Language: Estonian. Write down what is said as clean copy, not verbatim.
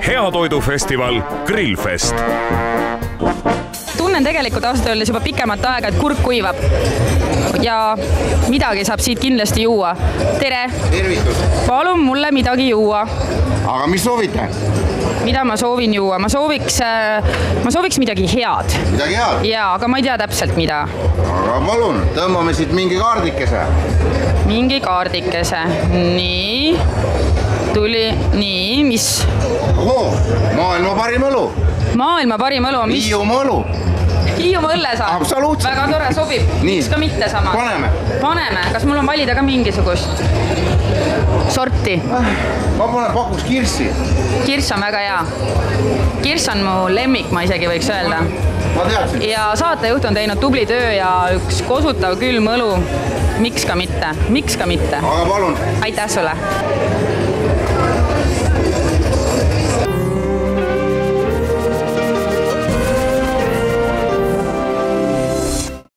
Heatoidufestival Grillfest. Tunnen tegelikult ausalt öeldes juba pikemat aega, et kurk kuivab ja midagi saab siit kindlasti juua. Tere! Tervitus! Palun mulle midagi juua. Aga mis soovite? Mida ma soovin juua? Ma sooviks midagi head. Midagi head? Jaa, aga ma ei tea täpselt mida. Aga palun, tõmbame siit mingi kaardikese. Mingi kaardikese. Nii. Tuli. Nii, mis? Ohoo, maailma parim õlu. Maailma parim õlu on mis? Hiiumaa õlu. Hiiumaa õlle saab? Absoluutselt. Väga tore, sobib. Miks ka mitte sama? Paneme. Paneme. Kas mul on valida ka mingisugust sorti? Ma pakuks kirssi. Kirss on väga hea. Kirss on mu lemmik, ma isegi võiks öelda. Ma teadsin. Ja saatejuht on teinud tubli töö ja üks kosutav külm õlu. Miks ka mitte? Miks ka mitte? Aga palun. Aitäh sulle!